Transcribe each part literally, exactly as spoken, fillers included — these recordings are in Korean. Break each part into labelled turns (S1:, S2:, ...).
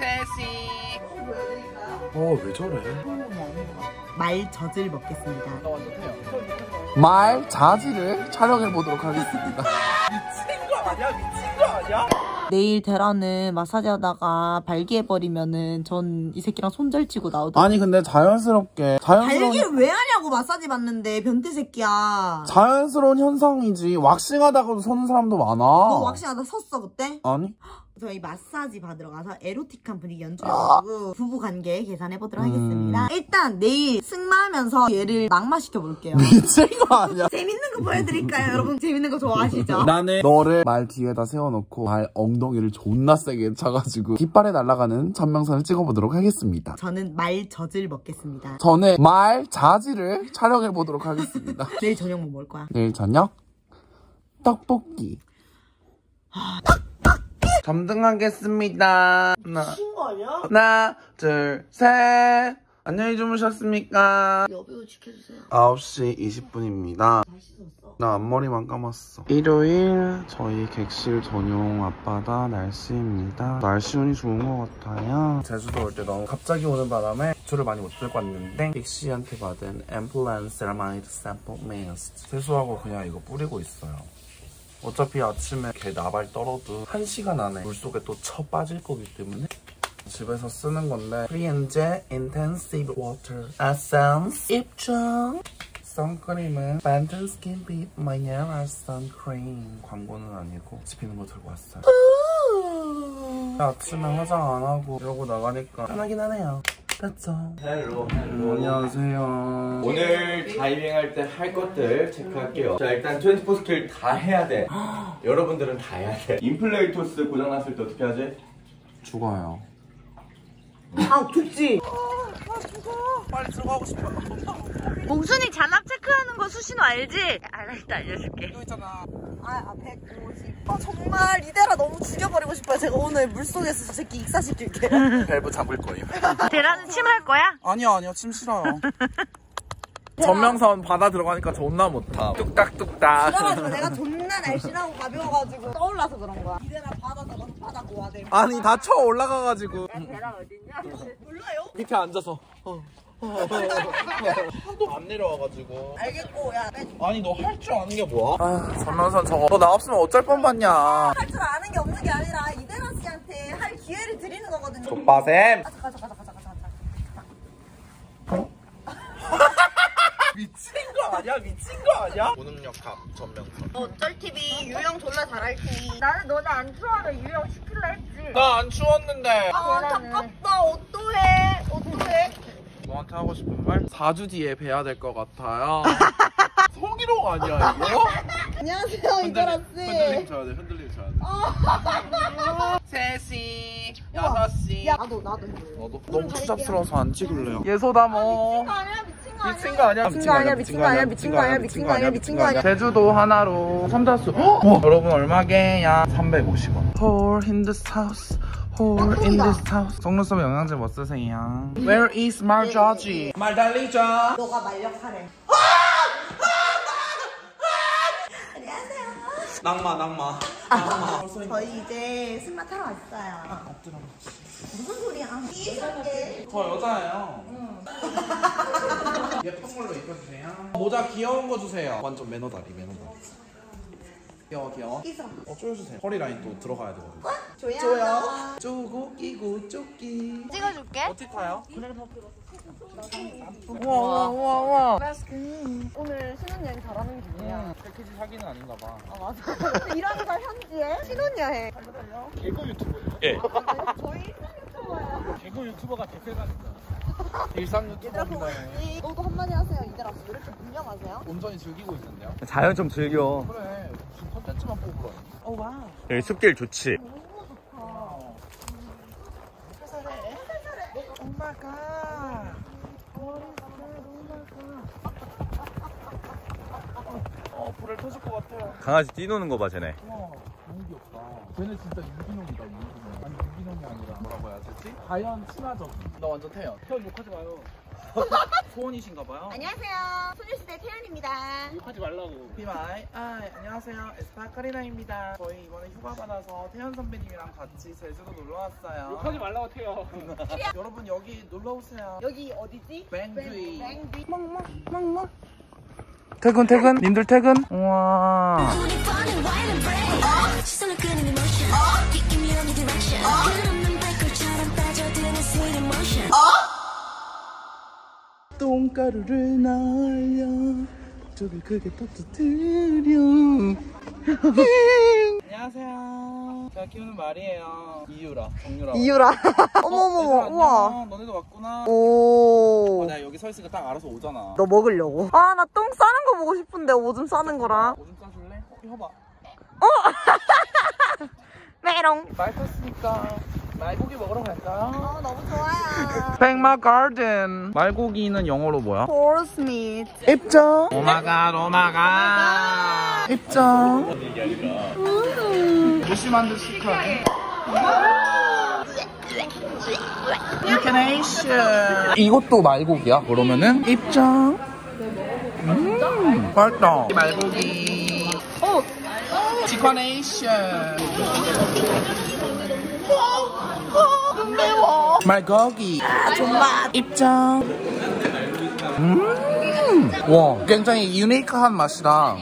S1: 셋이.
S2: 어, 왜 저래?
S3: 말젖을 먹겠습니다.
S2: 말 자지를 촬영해 보도록 하겠습니다.
S1: 미친 거 아니야? 미친 거 아니야?
S3: 내일 대라는 마사지 하다가 발기해버리면은 전 이 새끼랑 손절치고 나오더라고.
S2: 아니 근데 자연스럽게 자연스러운
S3: 발기를 왜 하냐고. 마사지 받는데 변태 새끼야.
S2: 자연스러운 현상이지. 왁싱하다가도 서는 사람도 많아.
S3: 너 왁싱하다 섰어 그때?
S2: 아니?
S3: 저희 마사지 받으러 가서 에로틱한 분위기 연출해가지고 부부관계 계산해보도록 음... 하겠습니다. 일단 내일 승마하면서 얘를 낙마시켜볼게요.
S2: 미친 거 아니야?
S3: 재밌는 거 보여드릴까요? 여러분 재밌는 거 좋아하시죠?
S2: 나는 너를 말 뒤에다 세워놓고 말 엉덩이를 존나 세게 차가지고 깃발에 날아가는 천명선을 찍어보도록 하겠습니다.
S3: 저는 말젖을 먹겠습니다.
S2: 저는 말 자지를 촬영해보도록 하겠습니다.
S3: 내일 저녁 뭐 먹을 거야?
S2: 내일 저녁? 떡볶이. 점등하겠습니다. 하나,
S3: 미친 거 아니야?
S2: 하나, 둘, 셋. 안녕히 주무셨습니까?
S3: 여비고 지켜주세요.
S2: 아홉 시 이십 분입니다. 나 앞머리만 감았어. 일요일 저희 객실 전용 앞바다 날씨입니다. 날씨 운이 좋은 것 같아요. 제주도 올 때 너무 갑자기 오는 바람에 기초를 많이 못 들고 왔는데 빅시한테 받은 앰플란 세라마이드 샘플 미스트 세수하고 그냥 이거 뿌리고 있어요. 어차피 아침에 개 나발 떨어도 한 시간 안에 물속에 또 쳐 빠질 거기 때문에 집에서 쓰는 건데 프리엔제 인텐시브 워터 에센스 입장. 선크림은 벤튼 스킨빛 마이네랄 선크림. 광고는 아니고 집히는 거 들고 왔어요. 아침에 화장 안 하고 이러고 나가니까 편하긴 하네요. 그렇죠.
S4: 헬로 헬로.
S2: 안녕하세요.
S4: 오늘 다이빙할 때 할 것들 체크할게요. 자, 일단 이십사 스킬 다 해야 돼. 여러분들은 다 해야 돼. 인플레이토스 고장났을 때 어떻게 하지?
S2: 죽어요.
S3: 아 죽지?
S1: 아 죽어. 빨리 들어가고 싶어.
S3: 몽순이 잔압 체크하는 거 수신호 알지? 알았다 알려줄게.
S1: 이거 있잖아.
S3: 아, 아 백오십. 아 정말 이대라 너무 죽여버리고 싶어요. 제가 오늘 물속에서 저 새끼 익사시킬게요.
S2: 밸브 잡을 거예요.
S3: 대라는 침할 거야?
S1: 아니요 아니요 침 싫어요. 전명선 바다 들어가니까 존나 못타. 뚝딱뚝딱.
S3: 그래가지고 내가 존나 날씬하고 가벼워가지고 떠올라서 그런 거야. 이대라 바다 잡아서 바다 고아대.
S1: 아니 다 쳐 올라가가지고.
S3: 대라 어딨냐? 몰라요?
S1: 밑에 앉아서. 어. 하도 안 내려와가지고.
S3: 알겠고 야 빼.
S1: 아니 너 할 줄 아는 게 뭐야? 아 전명선 저거 너 나 없으면 어쩔 뻔봤냐.
S3: 할 줄 아는 게 없는 게 아니라 이대라 씨한테 할 기회를 드리는 거거든요.
S1: 족바샘.
S3: 가자 가자 가자 가자 가자.
S1: 미친 거 아니야? 미친 거 아니야? 무능력합 전명선.
S3: 어쩔 티비 유형 졸라 잘할 티. 나는 너네 안 좋아하면 유형 시킬라 했지.
S1: 나 안 추웠는데.
S3: 아 안타깝다. 어떡해 어떡해.
S1: 너한테 하고 싶은 말? 사 주 뒤에 뵈야 될 것 같아요. 성희롱 아니야 이거?
S3: 안녕하세요 이대라 씨.
S1: 흔들림 줘야 돼. 흔들림 줘야 돼. 세 시, 여섯 시.
S3: 야 나도 나도.
S1: 너도? 너무 추잡스러워서 안 찍을래요. 예소다모.
S3: 미친 거 아니야 미친 거 아니야.
S1: 미친 거 아니야 미친 거 아니야 미친 거 아니야 미친 거 아니야 미친 거 아니야. 제주도 하나로 삼다수. 여러분 얼마게야? 삼백오십 원. Whore in this house. Whore in this house. 속눈썹 영양제 뭐 쓰세요? Where is 말저지? 말 달리자.
S3: 너가 말력하래. 안녕하세요.
S1: 낙마 낙마.
S3: 아, 저희 이제 승마 타러 왔어요.
S1: 엎드려.
S3: 무슨 소리야? 이게
S1: 저 여자예요. 응. 예쁜 걸로 입혀주세요. 모자 귀여운 거 주세요. 완전 매너다리 매너다리. 귀여워 귀여워.
S3: 끼서.
S1: 어 쪼여주세요. 허리 라인 또 들어가야 되거든요.
S3: 어? 줘요.
S1: 쪼여. 쪼고 끼고 쪼끼.
S3: 찍어줄게.
S1: 어떻게 타요?
S3: 우와 우와 우와 우와.
S5: 오늘 신혼여행 잘하는 중이야.
S1: 패키지 사기는 아닌가 봐.
S5: 아 맞아. 일하는 날 현지에 신혼여행.
S1: 개그 유튜버요? 예.
S5: 저희 일상 유튜버야.
S1: 개그 유튜버가 대세가니까. 일상 유튜버입니다.
S5: 너도 한마디 하세요. 이대라 씨. 왜 이렇게 문명하세요?
S1: 온전히 즐기고 있는데요?
S6: 자연 좀 즐겨.
S1: 그래. 무슨 컨텐츠만 뽑으러. 어 와.
S6: 여기 숲길 좋지?
S1: 엄마가. 어 불을 터질 것 같아요.
S6: 강아지 뛰노는 거 봐, 쟤네.
S1: 와 너무 귀엽다. 쟤는 진짜 유기농이다 유기농. 아니 유기농이 아니라 뭐라고 해야 되지? 자연 친화적. 나 완전 태연. 태연 욕하지 마요. 소원이신가봐요.
S5: 안녕하세요. 소녀시대 태연입니다.
S1: 하지 말라고. 비마이. 아, 안녕하세요. 에스파 카리나입니다. 저희 이번에 휴가 받아서 태연 선배님이랑 같이 제주도 놀러 왔어요.
S7: 욕하지 말라고 태요.
S1: 여러분 여기 놀러 오세요.
S5: 여기 어디지?
S1: 뱅귀.
S5: 뱅귀.
S1: 퇴근 퇴근. 님들 퇴근. 우와. 똥가루를 날려 쪽을 크게 터뜨려. 안녕하세요. 제가 키우는 말이에요. 이유라, 정유라.
S5: 이유라. 어머머머, 우와.
S1: 너네도 왔구나.
S5: 오.
S1: 어, 내가 여기 서 있으니까 딱 알아서 오잖아.
S5: 너 먹으려고? 아, 나 똥 싸는 거 보고 싶은데 오줌 싸는 거랑.
S1: 오줌 싸줄래? 어, 이거 봐.
S5: 메롱.
S1: 말 탔으니까 말고기 먹으러 갈까요?
S5: 어, 너무 좋아요.
S1: 백마 가든. 말고기는 영어로 뭐야?
S5: Horse meat.
S1: 입장. 오마갓 오마갓. 입장. 무심한 듯 시크하게. 유캐네이션. 이것도 말고기야? 그러면은 입장. 음, 맛있다. 말고기. 어. 치커네이션. 매워. 말고기. 존맛. 입장. 음. 와, 굉장히 유니크한 맛이다.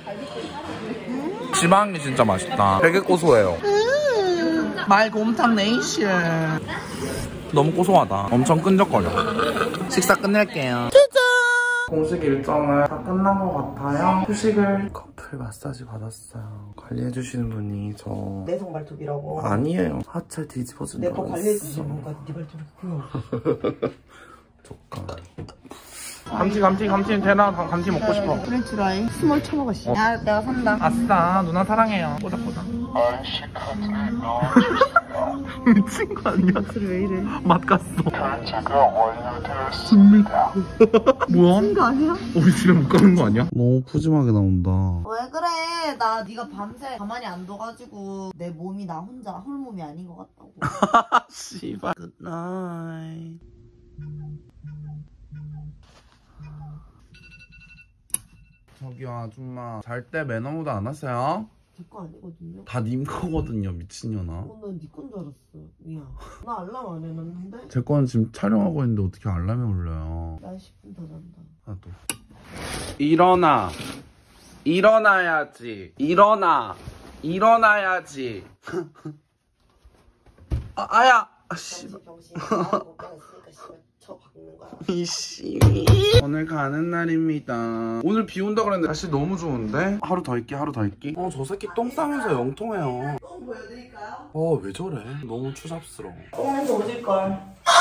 S1: 지방이 진짜 맛있다. 되게 고소해요. 말곰탕 네이션. 너무 고소하다. 엄청 끈적거려. 식사 끝낼게요. 짜잔! 공식 일정을 다 끝난 것 같아요. 휴식을 커플 마사지 받았어요. 관리해주시는 분이 저
S3: 내성 발톱이라고.
S1: 아니에요. 하체 뒤집어준다.
S3: 내 거 관리해주시는 건가? 네 발톱이 크구나.
S1: 조금. 감튀 감튀 감튀 대나 감튀 먹고 싶어.
S3: 프렌치라이 스몰 처먹었어. 야, 내가 산다.
S1: 아싸 누나 사랑해요. 보자보자. 미친 거 아니야?
S3: 목소리 왜 이래?
S1: 맛 갔어. 진미. 뭐야?
S3: 미친 거 아니야?
S1: 우리 집에 못 가는 거 아니야? 너무 푸짐하게 나온다.
S3: 왜 그래? 나 네가 밤새 가만히 안 둬가지고 내 몸이 나 혼자 홀몸이 아닌 것 같다고.
S1: 씨발. 굿나잇. 저기요 아줌마 잘 때 매너 모드 안 하세요?
S3: 제 거 아니거든요.
S1: 다 님 거거든요 미친년아.
S3: 어, 난 네 건 줄 알았어. 미안. 나 알람 안 해놨는데?
S1: 제 거는 지금 촬영하고 있는데 어떻게 알람이 울려요?
S3: 나 십 분 더 잔다.
S1: 나도. 일어나. 일어나야지. 일어나. 일어나야지. 아, 아야. 아, 씨발.
S3: 병신 병신. 나를 못 가겠으니까 씨발 쳐 박는 거야.
S1: 이씨. 오늘 가는 날입니다. 오늘 비 온다 그랬는데 날씨 너무 좋은데? 하루 더 있기 하루 더 있기? 어, 저 새끼 똥 싸면서 영통해요.
S3: 똥 보여드릴까요?
S1: 어, 왜 저래? 너무 추잡스러워.
S3: 똥에서 오질걸.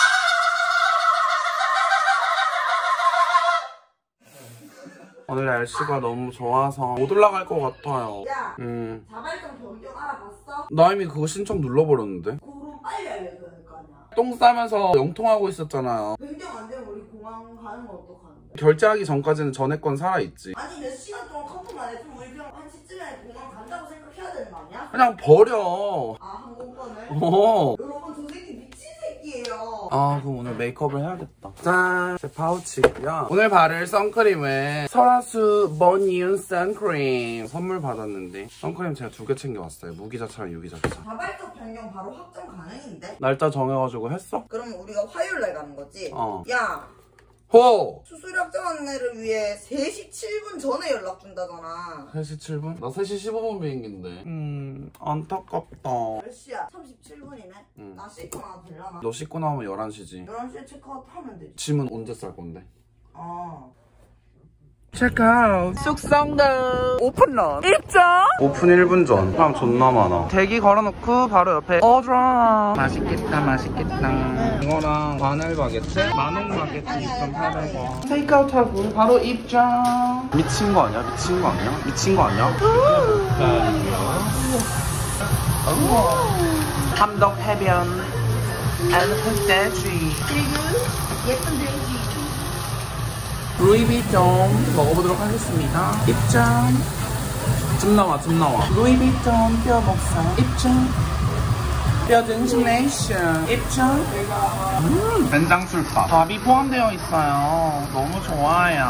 S1: 오늘 날씨가 너무 좋아서 못 올라갈 것 같아요.
S3: 야,
S1: 음.
S3: 자발성 변경 알아봤어?
S1: 나 이미 그거 신청 눌러버렸는데?
S3: 그럼 빨리 알려줘야 될 거 아니야.
S1: 똥 싸면서 영통하고 있었잖아요.
S3: 변경 안 되면 우리 공항 가는 건 어떡하는데?
S1: 결제하기 전까지는 전에 건 살아있지.
S3: 아니 몇 시간 동안 커플만 했으면 우리 그냥 한 시쯤에 공항 간다고 생각해야 되는 거 아니야?
S1: 그냥 버려.
S3: 아, 항공권을?
S1: 어.
S3: 여러분 저 새끼 미친 새끼예요.
S1: 아, 그럼 오늘 메이크업을 해야겠다. 짠! 제 파우치고요. 오늘 바를 선크림은 설화수 버니운 선크림 선물 받았는데 선크림 제가 두 개 챙겨왔어요. 무기자차랑 유기자차.
S3: 자발적 변경 바로 확정 가능인데?
S1: 날짜 정해가지고 했어?
S3: 그러면 우리가 화요일날 가는 거지?
S1: 어.
S3: 야,
S1: 호!
S3: 수술 확정 안내를 위해 세 시 칠 분 전에 연락 준다잖아.
S1: 세 시 칠 분? 나 세 시 십오 분 비행기인데. 음, 안타깝다.
S3: 몇 시야? 삼십칠 분이네?
S1: 응.
S3: 나 씻고 나도 되려나?
S1: 너 씻고 나오면 열한 시지.
S3: 열한 시에 체크아웃 하면 되지.
S1: 짐은 언제 쌀 건데?
S3: 어.
S1: 체크아웃 숙성도 오픈런 입장. 오픈 일 분 전. 사람 존나 많아. 대기 걸어놓고 바로 옆에 어드라. 맛있겠다 맛있겠다. 이거랑 마늘 바게트 만원 바게트 육천팔백 원. 테이크아웃하고 바로 입장. 미친 거 아니야? 미친 거 아니야? 미친 거 아니야? 함덕 해변 엘리펀트 돼지
S3: 그리고 예쁜 돼지.
S1: 루이비통 먹어보도록 하겠습니다. 입장. 좀 나와 좀 나와. 루이비통 뼈 목살 입장. 뼈 등심 네이션 입장. 음, 된장 술밥. 밥이 포함되어 있어요. 너무 좋아요.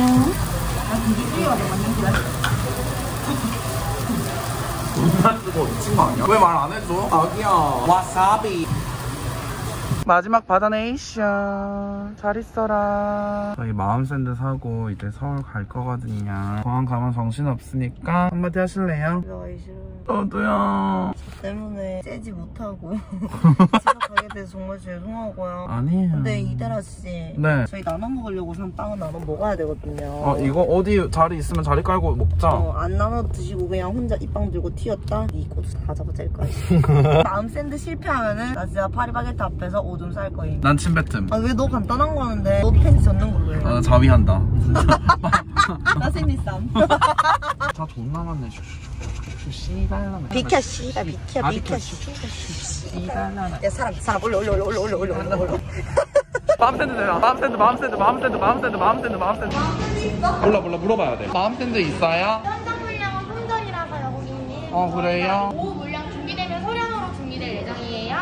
S1: 존나 뜨거워. 미친 거 아니야? 왜 말 안 해줘? 아기야. 와사비. 마지막 바다 네이션. 잘 있어라. 저희 마음샌드 사고 이제 서울 갈 거거든요. 공항 가면 정신 없으니까 한마디 하실래요?
S3: 들어가기 싫어요.
S1: 저도요.
S3: 저 때문에 째지 못하고 집에 가게 돼서 정말 죄송하고요.
S1: 아니에요.
S3: 근데 이대라 씨,
S1: 네.
S3: 저희 나눠 먹으려고 산 빵은 나눠 먹어야 되거든요.
S1: 어 이거 어디 자리 있으면 자리 깔고 먹자.
S3: 어, 안 나눠 드시고 그냥 혼자 이 빵 들고 튀었다? 이 꼬투 다 잡아짤 거야. 마음 샌드 실패하면은 나 진짜 파리바게트 앞에서 오줌 쌀 거임.
S1: 난 침뱉음.
S3: 아 왜 너 간단한 거 하는데 너 팬티 젖는 걸로 해.
S1: 아, 나 자위한다.
S3: 나 생리쌈.
S1: 자 존나 많네. 슈슈슈슈슈 씨발라나.
S3: 비켜 씨발 비켜
S1: 아,
S3: 비켜
S1: 비켜.
S3: 씨발라나. 야 사람 사람 올려 올려 올려 올려 올려 올려 올려.
S1: 마음샌드 되나? 마음샌드 마음샌드 마음샌드 마음샌드 마음샌드 마음샌드. 몰라 몰라 물어봐야 돼. 마음샌드 있어요?
S7: 현장 물량은 품절이라서요, 고객님.
S1: 어 그래요?
S7: 오후 물량 준비되면 소량으로 준비될 예정이에요.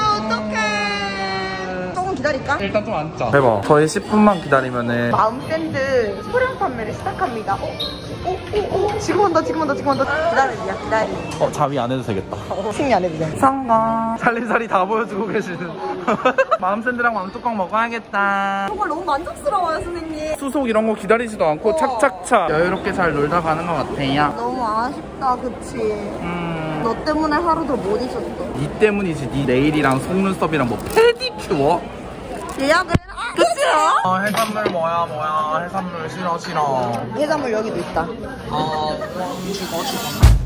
S3: 어떡해. 조금 기다릴까?
S1: 일단 좀 앉자. 대박. 저희 십 분만 기다리면은
S3: 마음샌드 소량 판매를 시작합니다. 어? 어? 어? 어? 지금 온다 지금 온다 지금 온다. 기다리야 기다리.
S1: 어 자위 안 해도 되겠다.
S3: 승리 안 해도 돼.
S1: 성공. 살림살이 다 보여주고 계시는. 마음샌드랑 맘뚜껑 먹어야겠다.
S3: 정말 너무 만족스러워요 선생님.
S1: 수속 이런 거 기다리지도 않고 착착착 여유롭게 잘 놀다 가는 것 같아요.
S3: 너무 아쉽다 그치.
S1: 음.
S3: 너 때문에 하루 더 못 있었어.
S1: 니 때문이지. 니 네일이랑 속눈썹이랑 뭐 페디큐어?
S3: 예약을 해라. 그치요?
S1: 어, 해산물 뭐야 뭐야. 해산물 싫어 싫어.
S3: 해산물 여기도 있다.
S1: 어, 죽어 죽어.